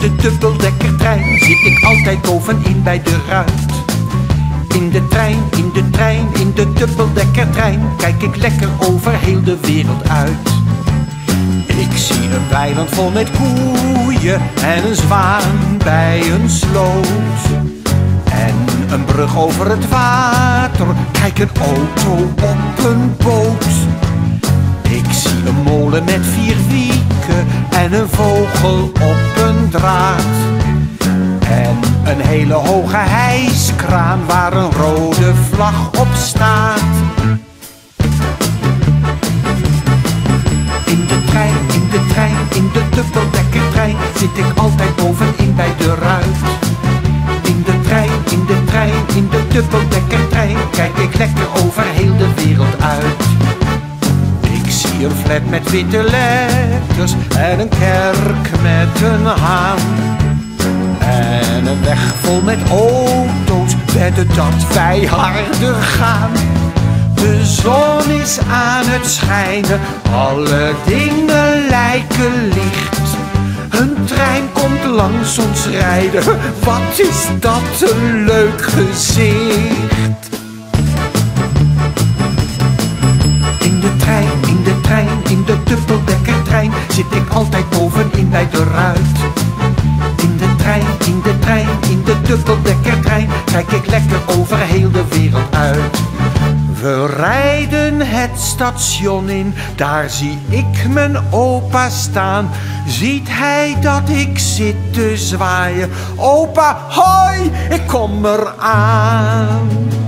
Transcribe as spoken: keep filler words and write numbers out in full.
de dubbeldekkertrein zit ik altijd bovenin bij de ruit. In de trein, in de trein, in de dubbeldekkertrein kijk ik lekker over heel de wereld uit. Ik zie een weiland vol met koeien en een zwaan bij een sloot. En een brug over het water, kijk een auto op een boot. Ik zie een molen met vier wieken en een vogel op een draad. En een hele hoge hijskraan waar een rode vlag op staat. In de trein, in de trein, in de dubbeldekkertrein zit ik altijd bovenin bij de ruit. In de trein, in de trein, in de dubbeldekkertrein kijk ik lekker over heel de wereld uit. Ik zie een flat met witte letters en een kerk met een haan. En een weg vol met auto's, wedden dat wij harder gaan. De zon is aan het schijnen, alle dingen lijken licht. Een trein komt langs ons rijden, wat is dat een leuk gezicht. In de trein, in de trein, in de dubbeldekkertrein zit ik altijd bovenin bij de ruit. In de trein, in de trein, in de dubbeldekkertrein kijk ik lekker over heel de wereld uit. We rijden het station in, daar zie ik mijn opa staan. Ziet hij dat ik zit te zwaaien? Opa, hoi, ik kom eraan.